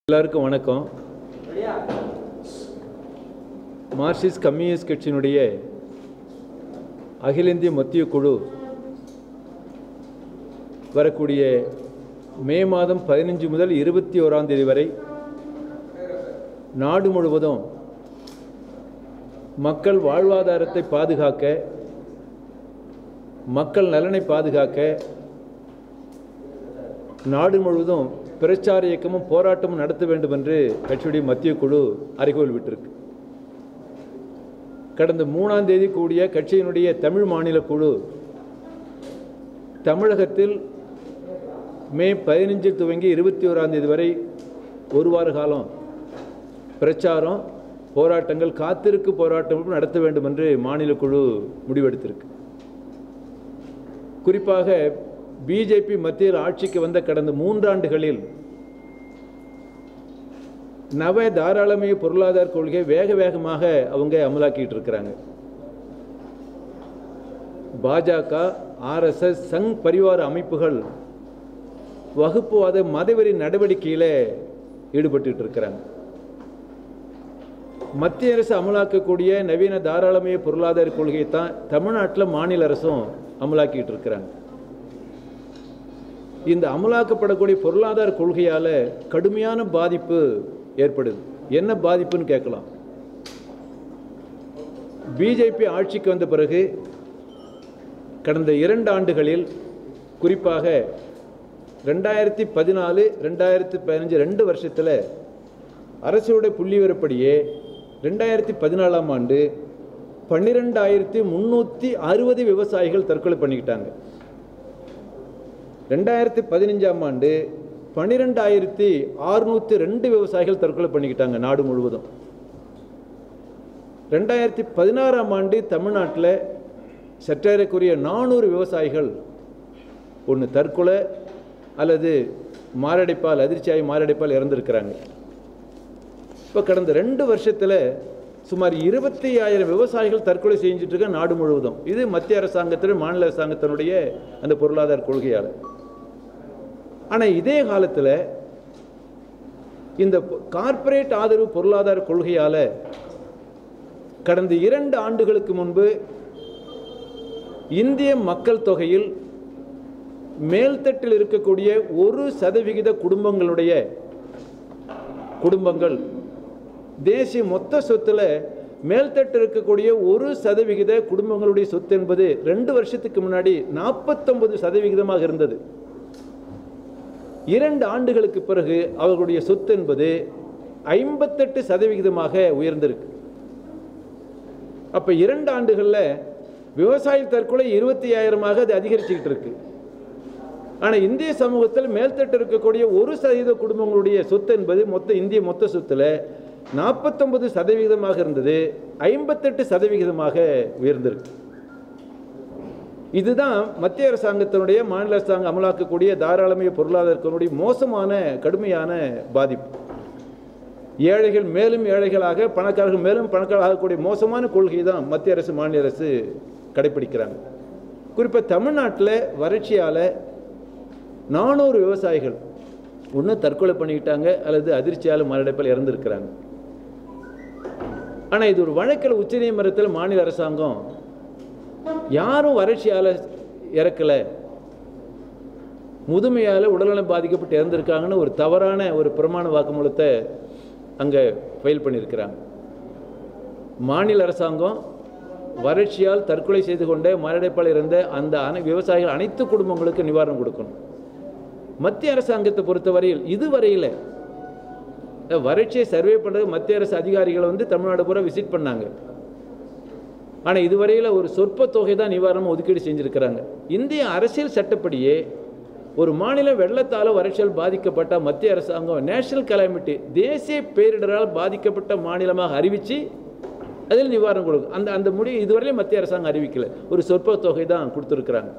எல்லாருக்கும் வணக்கம். Marxist communist கட்சியினுடைய அகில இந்திய மத்திய குழு வரக்கூடிய மே மாதம் 15 முதல் 21ஆம் தேதி வரை நாடு முழுவதும் மக்கள் வாழ்வாதாரத்தை பாதுகாக்க, மக்கள் நலனை பாதுகாக்க நாடு முழுவதும் பிரச்சார இயக்கமும் போராட்டமும் நடத்த வேண்டும் என்று கட்சியுடைய மத்திய குழு அறிக்கை விட்டிருக்கு. கடந்த 3ஆம் தேதி கூடிய கட்சியினுடைய தமிழ் மாநில குழு தமிழகத்தில் மே 15 துவங்கி 21ஆம் தேதி வரை ஒரு வார காலம் பிரச்சாரம், போராட்டங்கள், காத்திருக்கு போராட்டங்களும் நடத்த வேண்டும் என்று மாநில குழு முடிவெடுத்திருக்கு. குறிப்பாக பிஜேபி மத்தியில் ஆட்சிக்கு வந்த கடந்த 3 ஆண்டுகளில் நவ தாராளமய பொருளாதார கொள்கையை வேகமாக அவங்க அமலாக்கிட்டு இருக்கிறாங்க. பாஜக, ஆர்எஸ்எஸ், சங் பரிவார அமைப்புகள் வகுப்புவாத மதவெறி நடவடிக்கையில் ஈடுபட்டு இருக்கிறாங்க. மத்திய அரசு அமலாக்கக்கூடிய நவீன தாராளமய பொருளாதார கொள்கையை தான் தமிழ்நாட்டில் மாநில அரசும் அமலாக்கிட்டு இருக்கிறாங்க. இந்த அமலாக்கப்படக்கூடிய பொருளாதார கொள்கையால் கடுமையான பாதிப்பு ஏற்படுது. என்ன பாதிப்புன்னு கேட்கலாம். பிஜேபி ஆட்சிக்கு வந்த பிறகு கடந்த 2 ஆண்டுகளில், குறிப்பாக 2014, 2015 2 வருஷத்தில் அரசுடைய புள்ளிவிவரப்படியே 2014ஆம் ஆண்டு 12,360 விவசாயிகள் தற்கொலை பண்ணிக்கிட்டாங்க. 2015ஆம் ஆண்டு 12,602 விவசாயிகள் தற்கொலை பண்ணிக்கிட்டாங்க நாடு முழுவதும். 2016ஆம் ஆண்டு தமிழ்நாட்டில் சற்றேறக்குரிய 400 விவசாயிகள் ஒன்று தற்கொலை அல்லது மாரடைப்பால், அதிர்ச்சியாகி மாரடைப்பால் இறந்துருக்கிறாங்க. இப்போ கடந்த 2 வருஷத்தில் சுமார் 25,000 விவசாயிகள் தற்கொலை செஞ்சுட்டு இருக்க நாடு முழுவதும். இது மத்திய அரசாங்கத்தின், மாநில அரசாங்கத்தினுடைய அந்த பொருளாதார கொள்கையால். ஆனால் இதே காலத்தில் இந்த கார்ப்பரேட் ஆதரவு பொருளாதார கொள்கையால் கடந்த 2 ஆண்டுகளுக்கு முன்பு இந்திய மக்கள் தொகையில் மேல்தட்டில் இருக்கக்கூடிய 1% குடும்பங்கள் தேசிய மொத்த சொத்துல மேல்தட்டு இருக்கக்கூடிய 1% குடும்பங்களுடைய சொத்து என்பது 2 வருஷத்துக்கு முன்னாடி 49% இருந்தது. 2 ஆண்டுகளுக்கு பிறகு அவர்களுடைய சொத்து என்பது 58% உயர்ந்திருக்கு. அப்ப 2 ஆண்டுகளில் விவசாய தற்கொலை 25,000 அது அதிகரிச்சுக்கிட்டு இருக்கு. ஆனால் இந்திய சமூகத்தில் மேல்தட்டு இருக்கக்கூடிய 1% குடும்பங்களுடைய சொத்து என்பது இந்திய மொத்த சொத்துல 49% இருந்தது, 58% உயர்ந்திருக்கு. இதுதான் மத்திய அரசாங்கத்தினுடைய, மாநில அரசாங்கம் அமலாக்கக்கூடிய தாராளமய பொருளாதாரத்தினுடைய மோசமான, கடுமையான பாதிப்பு. ஏழைகள் மேலும் ஏழைகளாக, பணக்காரர்கள் மேலும் பணக்காரர்களாகக்கூடிய மோசமான கொள்கை தான் மத்திய அரசு, மாநில அரசு கடைபிடிக்கிறாங்க. குறிப்பாக தமிழ்நாட்டில் வறட்சியால் 400 விவசாயிகள் ஒன்று தற்கொலை பண்ணிக்கிட்டாங்க அல்லது அதிர்ச்சியால் மாரடைப்பால் இறந்துருக்கிறாங்க. ஆனால் இது ஒரு வழக்கில் உச்சநீதிமன்றத்தில் மாநில அரசாங்கம் யாரும் வறட்சியால் இறக்கலை, முதுமையால் உடல்நலம் பாதிக்கப்பட்டு இறந்துருக்காங்கன்னு ஒரு தவறான ஒரு பிரமாண வாக்குமூலத்தை அங்கே ஃபைல் பண்ணியிருக்கிறாங்க. மாநில அரசாங்கம் வறட்சியால் தற்கொலை செய்து கொண்ட, மாரடைப்பால் இறந்த அந்த விவசாயிகள் அனைத்து குடும்பங்களுக்கு நிவாரணம் கொடுக்கணும். மத்திய அரசாங்கத்தை பொறுத்தவரையில் இதுவரையில் வறட்சியை சர்வே பண்ணுறது மத்திய அரசு அதிகாரிகளை தமிழ்நாடு பூரா விசிட் பண்ணாங்க. ஆனால் இதுவரையில் ஒரு சொற்ப தொகை தான் நிவாரணம் ஒதுக்கீடு செஞ்சுருக்கிறாங்க. இந்திய அரசியல் சட்டப்படியே ஒரு மாநிலம் வெள்ளத்தால் வறட்சியால் பாதிக்கப்பட்ட மத்திய அரசாங்கம் நேஷனல் கலாமிட்டி, தேசிய பேரிடரால் பாதிக்கப்பட்ட மாநிலமாக அறிவித்து அதில் நிவாரணம் கொடுக்கும். அந்த முடிவு இதுவரையிலும் மத்திய அரசாங்கம் அறிவிக்கலை, ஒரு சொற்ப தொகை தான் கொடுத்துருக்குறாங்க.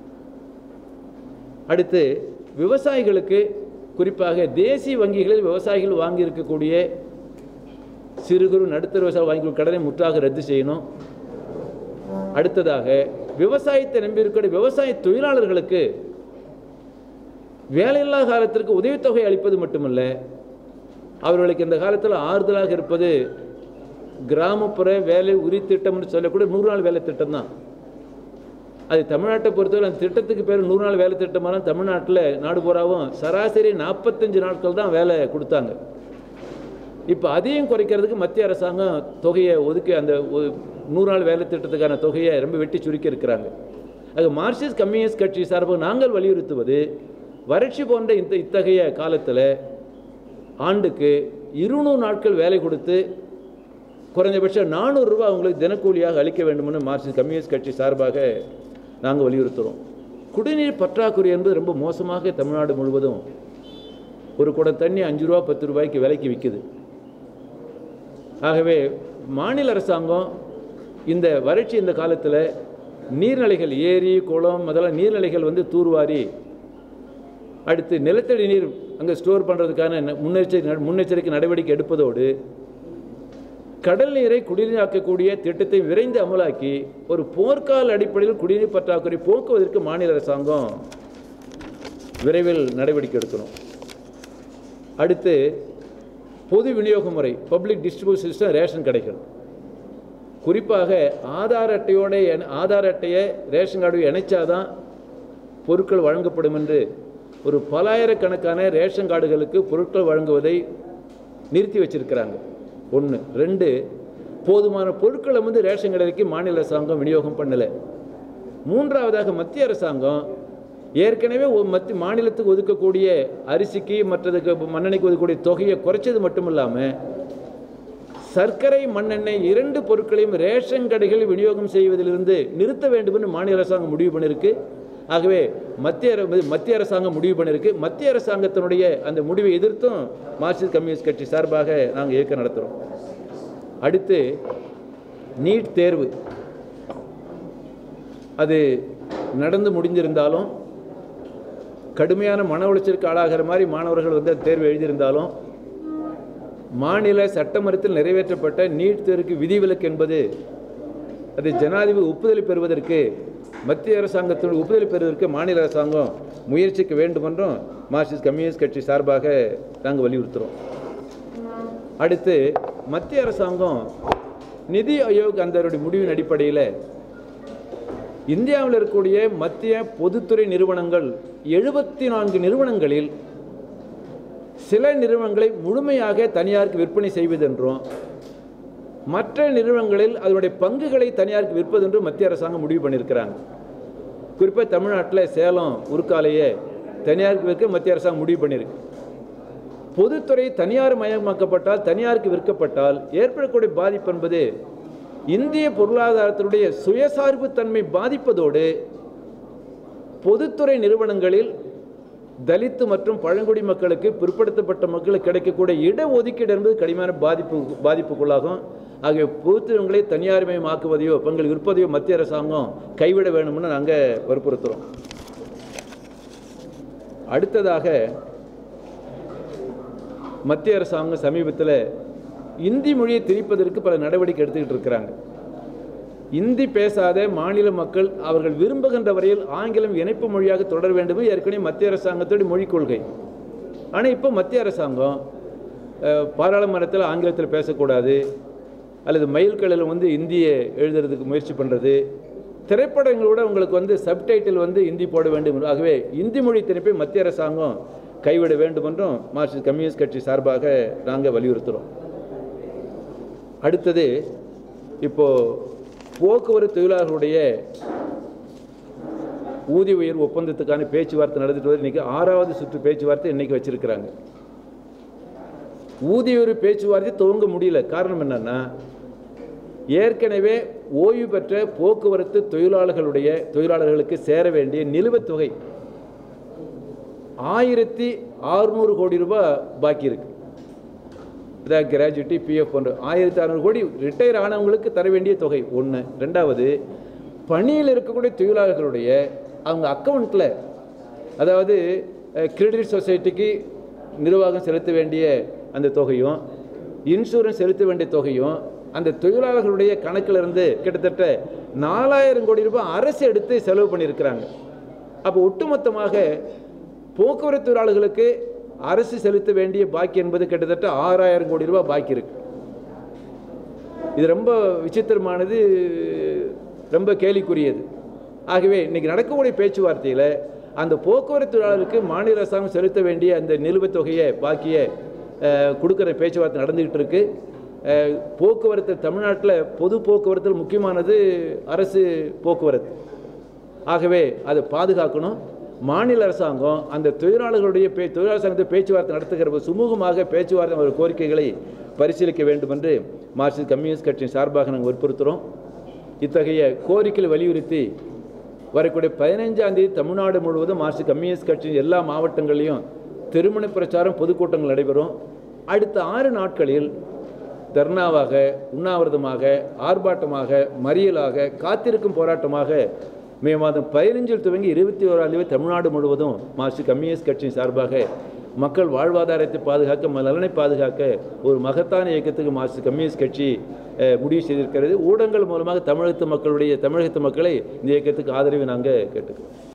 அடுத்து விவசாயிகளுக்கு, குறிப்பாக தேசிய வங்கிகளில் விவசாயிகள் வாங்கியிருக்கக்கூடிய சிறு குறு நடுத்தர விவசாய வாங்கிய கடனை முற்றாக ரத்து செய்யணும். அடுத்ததாக விவசாயத்தை நம்பியிருக்கிற விவசாய தொழிலாளர்களுக்கு வேலையில்லா காலத்திற்கு உதவித்தொகை அளிப்பது மட்டுமல்ல, அவர்களுக்கு இந்த காலத்தில் ஆறுதலாக இருப்பது கிராமப்புற வேலை உரி திட்டம்னு சொல்லக்கூடிய 100 நாள் வேலை திட்டம் தான். அது தமிழ்நாட்டை பொறுத்தவரை அந்த திட்டத்துக்கு பேர் 100 நாள் வேலை திட்டமான தமிழ்நாட்டில் நாடு பூராவும் சராசரி 45 நாட்கள் தான் வேலை கொடுத்தாங்க. இப்போ அதையும் குறைக்கிறதுக்கு மத்திய அரசாங்கம் தொகையை ஒதுக்கி அந்த 100 நாள் வேலை திட்டத்துக்கான தொகையை ரொம்ப வெட்டி சுருக்கி இருக்கிறாங்க. அது மார்க்சிஸ்ட் கம்யூனிஸ்ட் கட்சி சார்பாக நாங்கள் வலியுறுத்துவது வறட்சி போன்ற இத்தகைய காலத்தில் ஆண்டுக்கு 200 நாட்கள் வேலை கொடுத்து குறைந்தபட்சம் 400 ரூபாய் அவங்களுக்கு தினக்கூலியாக அளிக்க வேண்டும்னு மார்க்சிஸ்ட் கம்யூனிஸ்ட் கட்சி சார்பாக நாங்கள் வலியுறுத்துகிறோம். குடிநீர் பற்றாக்குறை என்பது ரொம்ப மோசமாக தமிழ்நாடு முழுவதும் ஒரு குடம் தண்ணி 5 ரூபா 10 ரூபாய்க்கு விலைக்கு விற்குது. ஆகவே மாநில அரசாங்கம் இந்த வறட்சி இந்த காலத்தில் நீர்நிலைகள் ஏரி குளம் முதல்ல நீர்நிலைகள் தூர்வாரி அடுத்து நிலத்தடி நீர் அங்கே ஸ்டோர் பண்ணுறதுக்கான முன்னெச்சரிக்கை நடவடிக்கை எடுப்பதோடு கடல் நீரை குடிநீராக்கக்கூடிய திட்டத்தை விரைந்து அமலாக்கி ஒரு போர்க்கால அடிப்படையில் குடிநீர் பற்றாக்குறை போக்குவதற்கு மாநில அரசாங்கம் விரைவில் நடவடிக்கை எடுக்கணும். அடுத்து பொது விநியோக முறை பப்ளிக் டிஸ்ட்ரிபியூஷன் சிஸ்டம் ரேஷன் கடைகள் குறிப்பாக ஆதார் அட்டையை ரேஷன் கார்டு இணைச்சாதான் பொருட்கள் வழங்கப்படும் என்று ஒரு பலாயிரக்கணக்கான ரேஷன் கார்டுகளுக்கு பொருட்கள் வழங்குவதை நிறுத்தி வச்சிருக்கிறாங்க. 1 2 போதுமான பொருட்களை ரேஷன் கடைக்கு மாநில அரசாங்கம் விநியோகம் பண்ணலை. 3ஆவதாக மத்திய அரசாங்கம் ஏற்கனவே மாநிலத்துக்கு ஒதுக்கக்கூடிய அரிசிக்கு மற்றதுக்கு மண்ணெண்ணெய்க்கு ஒதுக்கக்கூடிய தொகையை குறைச்சது மட்டும் இல்லாமல் சர்க்கரை மண்ணெண்ணெய் 2 பொருட்களையும் ரேஷன் கடைகளில் விநியோகம் செய்வதிலிருந்து நிறுத்த வேண்டும் என்று மாநில அரசாங்கம் முடிவு பண்ணியிருக்கு. ஆகவே மத்திய அரசாங்கம் முடிவு பண்ணியிருக்கு. மத்திய அரசாங்கத்தினுடைய அந்த முடிவை எதிர்த்தும் மார்க்சிஸ்ட் கம்யூனிஸ்ட் கட்சி சார்பாக நாங்கள் இயக்கம் நடத்துகிறோம். அடுத்து நீட் தேர்வு அது நடந்து முடிஞ்சிருந்தாலும் கடுமையான மன உளைச்சலுக்கு ஆளாகிற மாதிரி மாணவர்கள் தேர்வு எழுதியிருந்தாலும் மாநில சட்டமன்றத்தில் நிறைவேற்றப்பட்ட நீட் தேர்வுக்கு விதிவிலக்கு என்பது அது ஜனாதிபதி ஒப்புதலை பெறுவதற்கு மத்திய அரசாங்கத்தினுடைய ஒப்புதலை பெறுவதற்கு மாநில அரசாங்கம் முயற்சிக்க வேண்டும் என்றும் மார்க்சிஸ்ட் கம்யூனிஸ்ட் கட்சி சார்பாக நாங்கள் வலியுறுத்துகிறோம். அடுத்து மத்திய அரசாங்கம் நிதி ஆயோக் அந்த முடிவின் அடிப்படையில் இந்தியாவில் இருக்கக்கூடிய மத்திய பொதுத்துறை நிறுவனங்கள் 74 நிறுவனங்களில் சில நிறுவனங்களை முழுமையாக தனியாருக்கு விற்பனை செய்வதென்றும் மற்ற நிறுவனங்களில் அதனுடைய பங்குகளை தனியாருக்கு விற்பதென்றும் மத்திய அரசாங்கம் முடிவு பண்ணியிருக்கிறாங்க. குறிப்பாக தமிழ்நாட்டில் சேலம் உருக்காலையை தனியாருக்கு விற்க மத்திய அரசாங்கம் முடிவு பண்ணியிருக்கு. பொதுத்துறை தனியார் மயமாக்கப்பட்டால் தனியாருக்கு விற்கப்பட்டால் ஏற்படக்கூடிய பாதிப்பு என்பது இந்திய பொருளாதாரத்தினுடைய சுயசார்பு தன்மை பாதிப்பதோடு பொதுத்துறை நிறுவனங்களில் தலித்து மற்றும் பழங்குடி மக்களுக்கு பிற்படுத்தப்பட்ட மக்களுக்கு கிடைக்கக்கூடிய இடஒதுக்கீடு என்பது கடுமையான பாதிப்புக்குள்ளாகும். ஆகிய பொதுத்துறைகளை தனியார்மயமாக்குவதையோ பங்கள் விற்பதையோ மத்திய அரசாங்கம் கைவிட வேண்டும்னு நாங்கள் வற்புறுத்துகிறோம். அடுத்ததாக மத்திய அரசாங்கம் சமீபத்தில் இந்தி மொழியை திணிப்பதற்கு பல நடவடிக்கை எடுத்துக்கிட்டு இருக்கிறாங்க. இந்தி பேசாத மாநில மக்கள் அவர்கள் விரும்புகின்ற வரையில் ஆங்கிலம் இணைப்பு மொழியாக தொடர வேண்டும் ஏற்கனவே மத்திய அரசாங்கத்துடைய மொழிக் கொள்கை. ஆனால் இப்போ மத்திய அரசாங்கம் பாராளுமன்றத்தில் ஆங்கிலத்தில் பேசக்கூடாது அல்லது மைல்கல்லில் இந்தியை எழுதுறதுக்கு முயற்சி பண்ணுறது, திரைப்படங்களோட உங்களுக்கு சப்டைட்டில் இந்தி போட வேண்டும். ஆகவே இந்தி மொழி திணிப்பை மத்திய அரசாங்கம் கைவிட வேண்டும் என்றும் மார்க்சிஸ்ட் கம்யூனிஸ்ட் கட்சி சார்பாக நாங்கள் வலியுறுத்துகிறோம். அடுத்தது இப்போது போக்குவரத்து தொழிலாளர்களுடைய ஊதிய உயர்வு ஒப்பந்தத்துக்கான பேச்சுவார்த்தை நடந்துட்டு வருது. இன்றைக்கி 6வது சுற்று பேச்சுவார்த்தை இன்றைக்கி வச்சுருக்கிறாங்க. ஊதிய உயர்வு பேச்சுவார்த்தை துவங்க முடியல. காரணம் என்னென்னா ஏற்கனவே ஓய்வு பெற்ற போக்குவரத்து தொழிலாளர்களுக்கு சேர வேண்டிய நிலுவைத் தொகை 1600 கோடி ரூபாய் பாக்கி இருக்குது. இதாக கிராஜுவிட்டி பிஎஃப் போன்ற 1600 கோடி ரிட்டையர் ஆனவங்களுக்கு தர வேண்டிய தொகை 1. 2வது பணியில் இருக்கக்கூடிய தொழிலாளர்களுடைய அவங்க அக்கௌண்ட்டில், அதாவது கிரெடிட் சொசைட்டிக்கு நிர்வாகம் செலுத்த வேண்டிய அந்த தொகையும் இன்சூரன்ஸ் செலுத்த வேண்டிய தொகையும் அந்த தொழிலாளர்களுடைய கணக்கில் இருந்து கிட்டத்தட்ட 4000 கோடி ரூபாய் அரசு எடுத்து செலவு பண்ணியிருக்கிறாங்க. அப்போ ஒட்டுமொத்தமாக போக்குவரத்து தொழிலாளர்களுக்கு அரசு செலுத்த வேண்டிய பாக்கி என்பது கிட்டத்தட்ட 6000 கோடி ரூபாய் பாக்கி இருக்கு. இது ரொம்ப விசித்திரமானது, ரொம்ப கேலிக்குரியது. ஆகவே இன்னைக்கு நடக்கக்கூடிய பேச்சுவார்த்தையில் அந்த போக்குவரத்து தொழிலாளருக்கு மாநில அரசாங்கம் செலுத்த வேண்டிய அந்த நிலுவைத் தொகையை பாக்கியை கொடுக்குற பேச்சுவார்த்தை நடந்துகிட்டு இருக்கு. போக்குவரத்து தமிழ்நாட்டில் பொது போக்குவரத்தில் முக்கியமானது அரசு போக்குவரத்து. ஆகவே அதை பாதுகாக்கணும். மாநில அரசாங்கம் அந்த தொழிலாளர்களுடைய தொழிலாளர் சங்கத்தை பேச்சுவார்த்தை நடத்துகிற சுமூகமாக பேச்சுவார்த்தை கோரிக்கைகளை பரிசீலிக்க வேண்டும் என்று மார்க்சிஸ்ட் கம்யூனிஸ்ட் கட்சியின் சார்பாக நாங்கள் வற்புறுத்துகிறோம். இத்தகைய கோரிக்கைகளை வலியுறுத்தி வரக்கூடிய 15ஆம் தேதி தமிழ்நாடு முழுவதும் மார்க்சிஸ்ட் கம்யூனிஸ்ட் கட்சியின் எல்லா மாவட்டங்களிலும் திருமண பிரச்சாரம் பொதுக்கூட்டங்கள் நடைபெறும். அடுத்த 6 நாட்களில் தர்ணாவாக, உண்ணாவிரதமாக, ஆர்ப்பாட்டமாக, மறியலாக, காத்திருக்கும் போராட்டமாக மே மாதம் 15 துவங்கி 21ஆம் தேதி தமிழ்நாடு முழுவதும் மார்க்சிஸ்ட் கம்யூனிஸ்ட் கட்சியின் சார்பாக மக்கள் வாழ்வாதாரத்தை பாதுகாக்க, நலனை பாதுகாக்க ஒரு மகத்தான இயக்கத்துக்கு மார்க்சிஸ்ட் கம்யூனிஸ்ட் கட்சி முடிவு செய்திருக்கிறது. ஊடகங்கள் மூலமாக தமிழகத்து மக்களை இந்த இயக்கத்துக்கு ஆதரவை நாங்கள் கேட்டுக்கிறோம்.